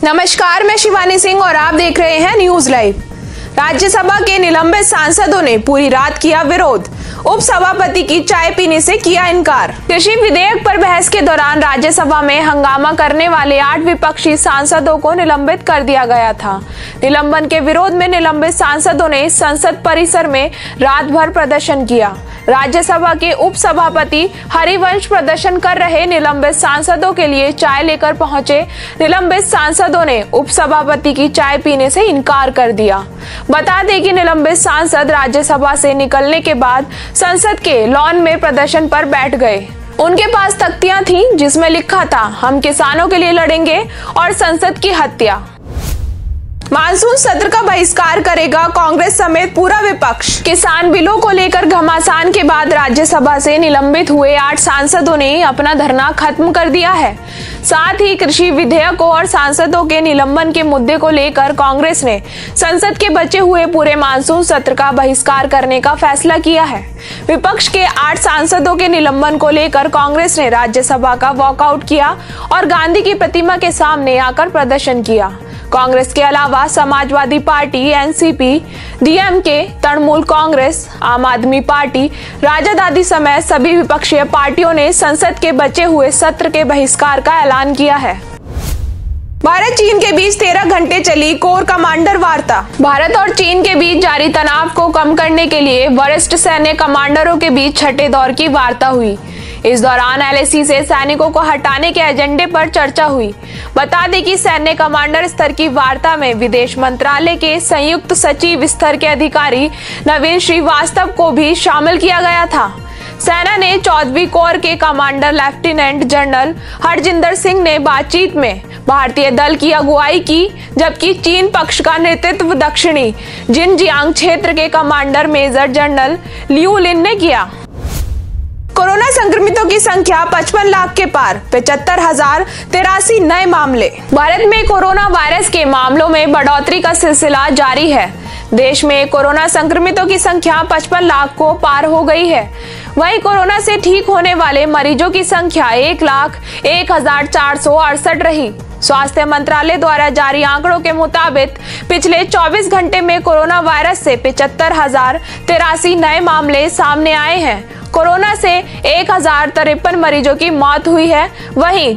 नमस्कार, मैं शिवानी सिंह और आप देख रहे हैं न्यूज लाइव। राज्यसभा के निलंबित सांसदों ने पूरी रात किया विरोध, उपसभापति की चाय पीने से किया इनकार। कृषि विधेयक पर बहस के दौरान राज्यसभा में हंगामा करने वाले 8 विपक्षी सांसदों को निलंबित कर दिया गया था। निलंबन के विरोध में निलंबित सांसदों ने संसद परिसर में रात भर प्रदर्शन किया। राज्यसभा के उपसभापति हरिवंश प्रदर्शन कर रहे निलंबित सांसदों के लिए चाय लेकर पहुंचे। निलंबित सांसदों ने उपसभापति की चाय पीने से इनकार कर दिया। बता दें कि निलंबित सांसद राज्यसभा से निकलने के बाद संसद के लॉन में प्रदर्शन पर बैठ गए। उनके पास तख्तियां थीं जिसमें लिखा था, हम किसानों के लिए लड़ेंगे और संसद की हत्या। मानसून सत्र का बहिष्कार करेगा कांग्रेस समेत पूरा विपक्ष। किसान बिलों को लेकर घमासान के बाद राज्यसभा से निलंबित हुए 8 सांसदों ने अपना धरना खत्म कर दिया है। साथ ही कृषि विधेयकों और सांसदों के निलंबन के मुद्दे को लेकर कांग्रेस ने संसद के बचे हुए पूरे मानसून सत्र का बहिष्कार करने का फैसला किया है। विपक्ष के 8 सांसदों के निलंबन को लेकर कांग्रेस ने राज्यसभा का वॉकआउट किया और गांधी की प्रतिमा के सामने आकर प्रदर्शन किया। कांग्रेस के अलावा Samajwadi Party, NCP, DMK, Trinamool Congress, Aam Aadmi party, Rajad आदि समेत सभी विपक्षीय पार्टियों ने संसद के बचे हुए सत्र के बहिष्कार का ऐलान किया है। भारत चीन के बीच 13 घंटे चली कोर कमांडर वार्ता। भारत और चीन के बीच जारी तनाव को कम करने के लिए वरिष्ठ सैन्य कमांडरों के बीच छठे दौर की वार्ता हुई। इस दौरान एलएसी से सैनिकों को हटाने के एजेंडे पर चर्चा हुई। बता दें कि सैन्य कमांडर स्तर की वार्ता में विदेश मंत्रालय के संयुक्त सचिव स्तर के अधिकारी नवीन श्रीवास्तव को भी शामिल किया गया था। सेना ने 14वीं कोर के commander lieutenant general Harjinder Singh ने बातचीत में भारतीय दल की अगुवाई की, जबकि चीन पक्ष का नेतृत्व दक्षिणी जिनजियांग क्षेत्र के commander major general Liu Lin ने किया। कोरोना संक्रमितों की संख्या 55 लाख के पार, 75,083 नए मामले। भारत में कोरोना वायरस के मामलों में बढ़ोतरी का सिलसिला जारी है। देश में कोरोना संक्रमितों की संख्या 55 लाख को पार हो गई है। वहीं कोरोना से ठीक होने वाले मरीजों की संख्या 1,01,468 रही। स्वास्थ्य मंत्रालय द्वारा जारी आंकड़ों के मुताबिक पिछले 24 घंटे में कोरोना वायरस से 75,083 नए मामले सामने आए हैं। कोरोना से 1,053 मरीजों की मौत हुई है। वहीं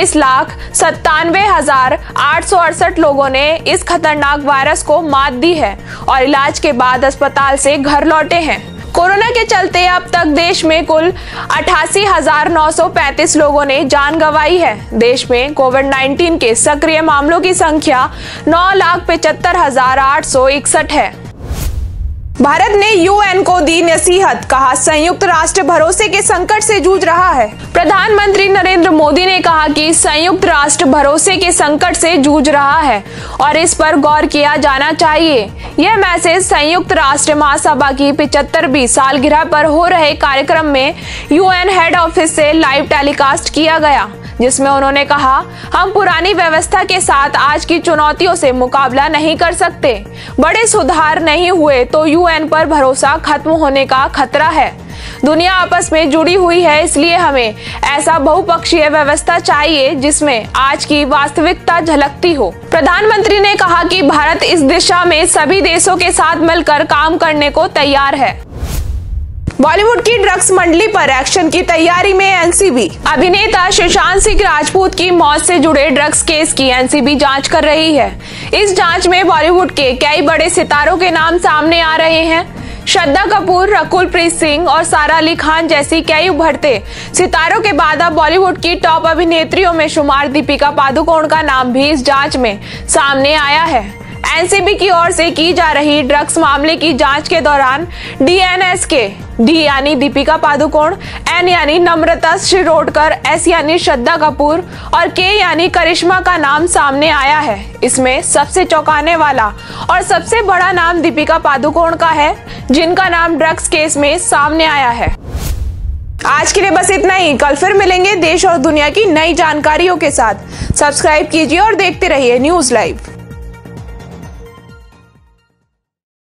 44,97,868 लोगों ने इस खतरनाक वायरस को मात दी है और इलाज के बाद अस्पताल से घर लौटे हैं। कोरोना के चलते अब तक देश में कुल 88,935 लोगों ने जान गंवाई है। देश में कोविड-19 के सक्रिय मामलों की संख्या 9,75,861 है। भारत ने यूएन को दी नसीहत, कहा संयुक्त राष्ट्र भरोसे के संकट से जूझ रहा है। प्रधानमंत्री नरेंद्र मोदी ने कहा कि संयुक्त राष्ट्र भरोसे के संकट से जूझ रहा है और इस पर गौर किया जाना चाहिए। यह मैसेज संयुक्त राष्ट्र महासभा की 75वीं सालगिरह पर हो रहे कार्यक्रम में यूएन हेड ऑफिस से लाइव टेलीकास्ट किया गया, जिसमें उन्होंने कहा, हम पुरानी व्यवस्था के साथ आज की चुनौतियों से मुकाबला नहीं कर सकते। बड़े सुधार नहीं हुए तो यूएन पर भरोसा खत्म होने का खतरा है। दुनिया आपस में जुड़ी हुई है, इसलिए हमें ऐसा बहुपक्षीय व्यवस्था चाहिए जिसमें आज की वास्तविकता झलकती हो। प्रधानमंत्री ने कहा कि भारत इस दिशा में सभी देशों के साथ मिलकर काम करने को तैयार है। बॉलीवुड की ड्रग्स मंडली पर एक्शन की तैयारी में एनसीबी। अभिनेता सुशांत सिंह राजपूत की मौत से जुड़े ड्रग्स केस की एनसीबी जांच कर रही है। इस जांच में बॉलीवुड के कई बड़े सितारों के नाम सामने आ रहे हैं। श्रद्धा कपूर, रकुल प्रीत सिंह और सारा अली खान जैसी कई उभरते सितारों के बाद अब बॉलीवुड की टॉप अभिनेत्रियों में शुमार दीपिका पादुकोण का नाम भी इस जांच में सामने आया है। एनसीबी की ओर से की जा रही ड्रग्स मामले की जांच के दौरान डीएनएस के डी यानी दीपिका पादुकोण, एन यानी नम्रता शिरोडकर, एस यानी श्रद्धा कपूर और के यानी करिश्मा का नाम सामने आया है। इसमें सबसे चौंकाने वाला और सबसे बड़ा नाम दीपिका पादुकोण का है, जिनका नाम ड्रग्स केस में सामने आया है। आज के लिए बस इतना ही। कल फिर मिलेंगे देश और दुनिया की नई जानकारियों के साथ। सब्सक्राइब कीजिए और देखते रहिए न्यूज लाइव।